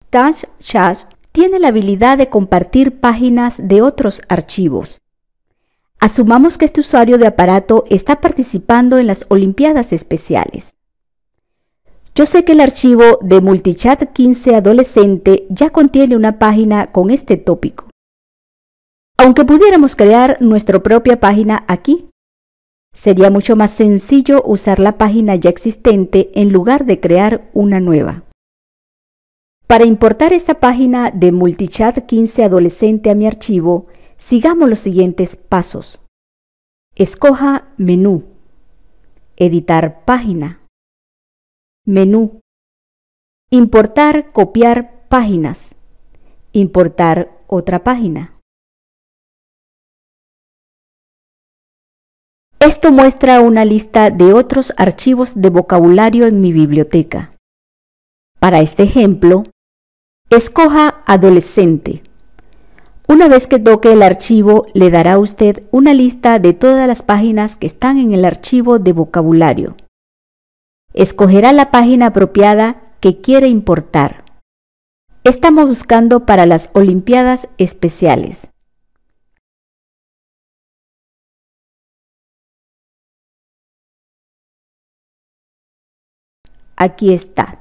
Dash tiene la habilidad de compartir páginas de otros archivos. Asumamos que este usuario de aparato está participando en las Olimpiadas Especiales. Yo sé que el archivo de Multichat 15 adolescente ya contiene una página con este tópico. Aunque pudiéramos crear nuestra propia página aquí, sería mucho más sencillo usar la página ya existente en lugar de crear una nueva. Para importar esta página de Multichat 15 adolescente a mi archivo, sigamos los siguientes pasos. Escoja Menú, Editar página, Menú, Importar, copiar páginas, Importar otra página. Esto muestra una lista de otros archivos de vocabulario en mi biblioteca. Para este ejemplo, escoja Adolescente. Una vez que toque el archivo, le dará a usted una lista de todas las páginas que están en el archivo de vocabulario. Escogerá la página apropiada que quiere importar. Estamos buscando para las Olimpiadas Especiales. Aquí está.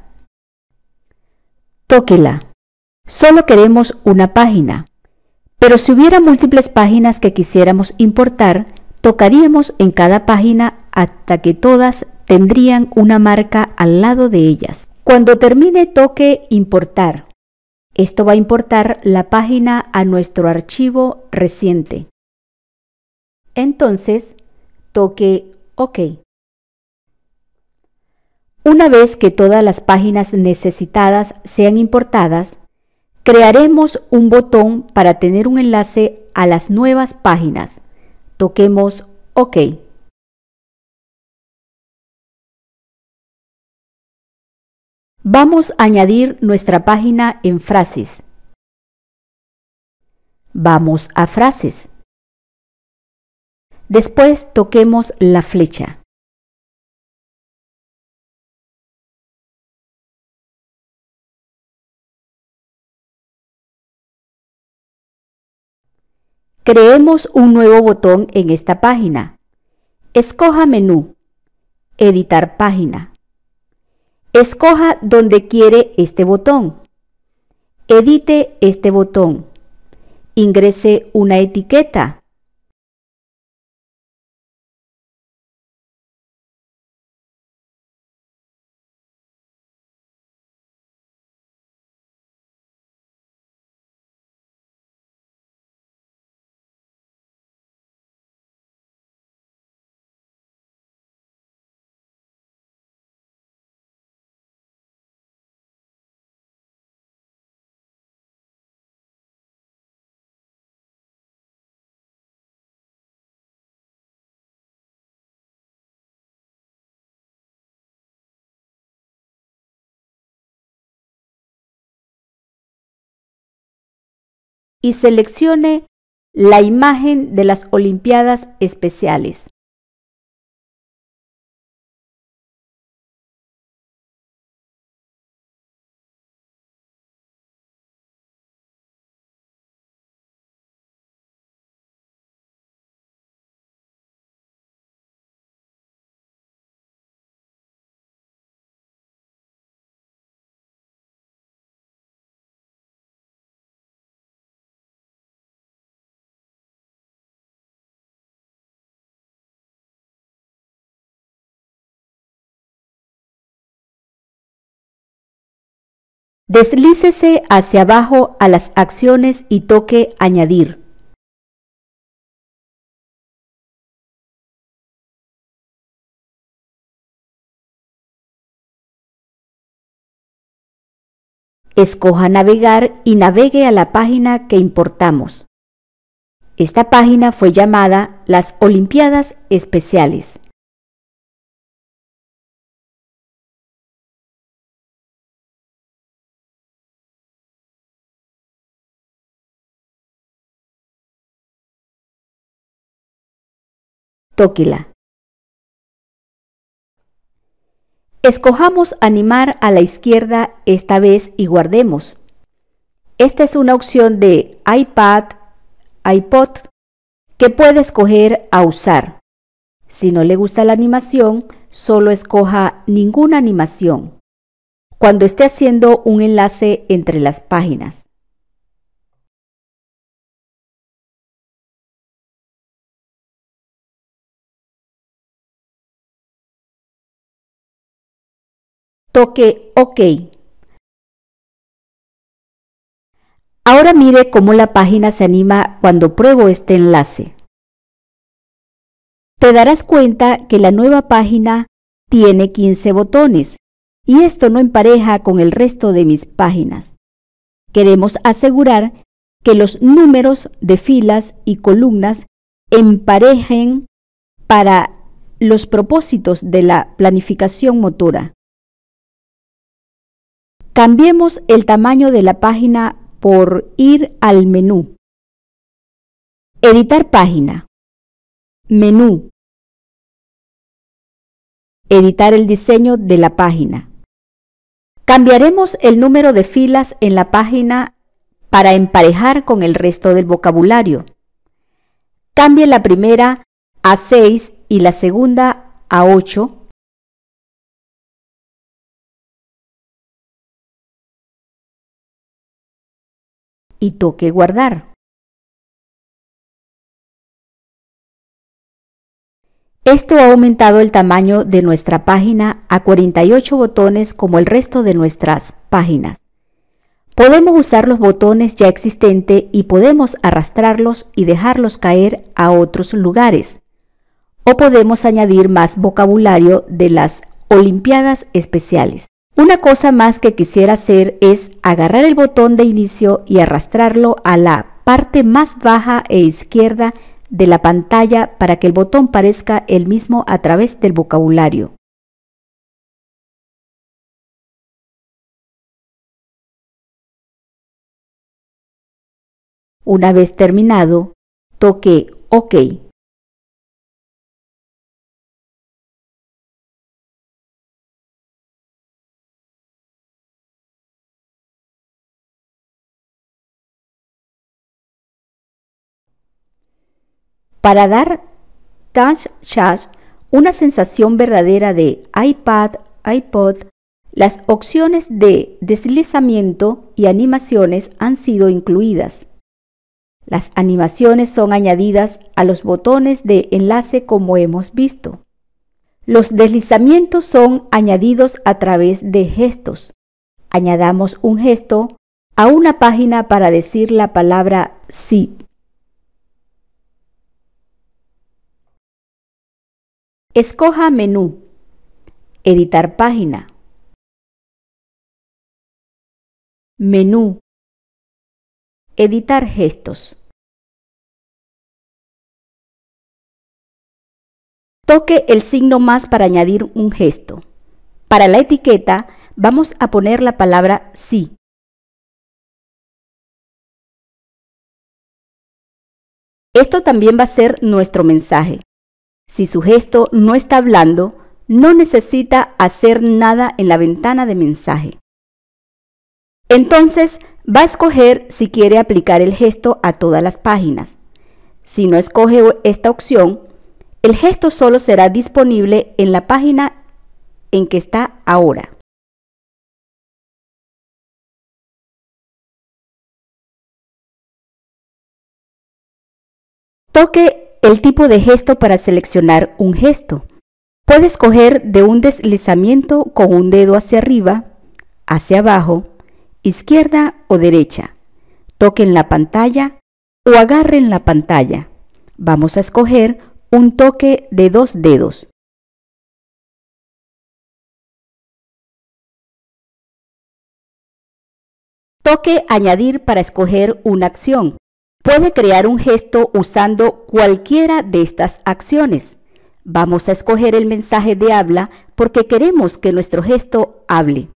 Tóquela. Solo queremos una página, pero si hubiera múltiples páginas que quisiéramos importar, tocaríamos en cada página hasta que todas tendrían una marca al lado de ellas. Cuando termine, toque Importar. Esto va a importar la página a nuestro archivo reciente. Entonces, toque OK. Una vez que todas las páginas necesitadas sean importadas, crearemos un botón para tener un enlace a las nuevas páginas. Toquemos OK. Vamos a añadir nuestra página en frases. Vamos a frases. Después toquemos la flecha. Creemos un nuevo botón en esta página. Escoja Menú, Editar página. Escoja dónde quiere este botón. Edite este botón. Ingrese una etiqueta. Y seleccione la imagen de las Olimpiadas Especiales. Deslícese hacia abajo a las acciones y toque Añadir. Escoja Navegar y navegue a la página que importamos. Esta página fue llamada Las Olimpiadas Especiales. Tóquela. Escojamos Animar a la izquierda esta vez y guardemos. Esta es una opción de iPad, iPod que puede escoger a usar. Si no le gusta la animación, solo escoja ninguna animación cuando esté haciendo un enlace entre las páginas. Toque OK. Ahora mire cómo la página se anima cuando pruebo este enlace. Te darás cuenta que la nueva página tiene 15 botones y esto no empareja con el resto de mis páginas. Queremos asegurar que los números de filas y columnas emparejen para los propósitos de la planificación motora. Cambiemos el tamaño de la página por ir al menú. Editar página. Menú. Editar el diseño de la página. Cambiaremos el número de filas en la página para emparejar con el resto del vocabulario. Cambie la primera a 6 y la segunda a 8. Y toque guardar. Esto ha aumentado el tamaño de nuestra página a 48 botones como el resto de nuestras páginas. Podemos usar los botones ya existentes y podemos arrastrarlos y dejarlos caer a otros lugares. O podemos añadir más vocabulario de las Olimpiadas Especiales. Una cosa más que quisiera hacer es agarrar el botón de inicio y arrastrarlo a la parte más baja e izquierda de la pantalla para que el botón parezca el mismo a través del vocabulario. Una vez terminado, toque OK. Para dar Touch una sensación verdadera de iPad, iPod, las opciones de deslizamiento y animaciones han sido incluidas. Las animaciones son añadidas a los botones de enlace como hemos visto. Los deslizamientos son añadidos a través de gestos. Añadamos un gesto a una página para decir la palabra sí. Escoja menú, editar página, menú, editar gestos. Toque el signo más para añadir un gesto. Para la etiqueta vamos a poner la palabra sí. Esto también va a ser nuestro mensaje. Si su gesto no está hablando, no necesita hacer nada en la ventana de mensaje. Entonces, va a escoger si quiere aplicar el gesto a todas las páginas. Si no escoge esta opción, el gesto solo será disponible en la página en que está ahora. Toque el tipo de gesto para seleccionar un gesto. Puede escoger de un deslizamiento con un dedo hacia arriba, hacia abajo, izquierda o derecha. Toque en la pantalla o agarre en la pantalla. Vamos a escoger un toque de 2 dedos. Toque añadir para escoger una acción. Puede crear un gesto usando cualquiera de estas acciones. Vamos a escoger el mensaje de habla porque queremos que nuestro gesto hable.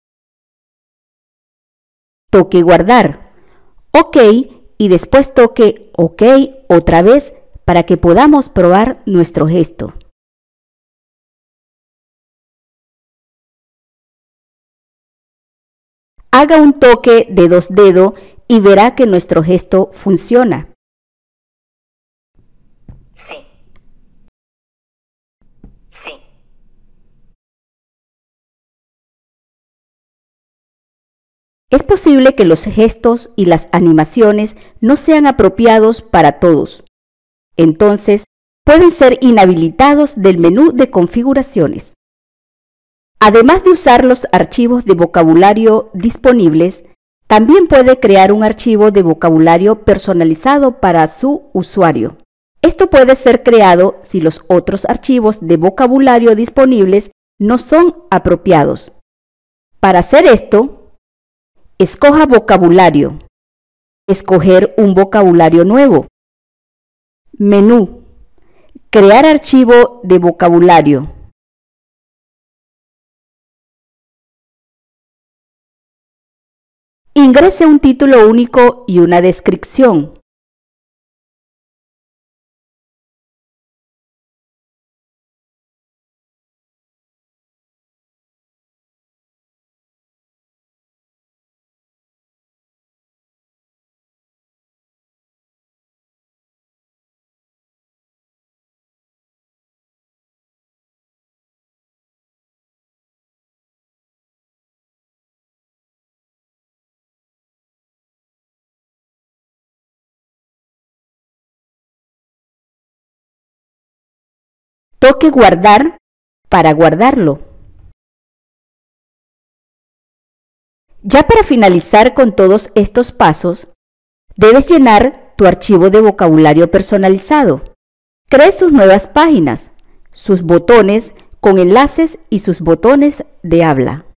Toque guardar. OK y después toque OK otra vez para que podamos probar nuestro gesto. Haga un toque de 2 dedos y verá que nuestro gesto funciona. Sí. Sí. Es posible que los gestos y las animaciones no sean apropiados para todos. Entonces, pueden ser inhabilitados del menú de configuraciones. Además de usar los archivos de vocabulario disponibles, también puede crear un archivo de vocabulario personalizado para su usuario. Esto puede ser creado si los otros archivos de vocabulario disponibles no son apropiados. Para hacer esto, escoja vocabulario. Escoger un vocabulario nuevo. Menú. Crear archivo de vocabulario. Ingrese un título único y una descripción. Toque guardar para guardarlo. Ya para finalizar con todos estos pasos, debes llenar tu archivo de vocabulario personalizado. Cree sus nuevas páginas, sus botones con enlaces y sus botones de habla.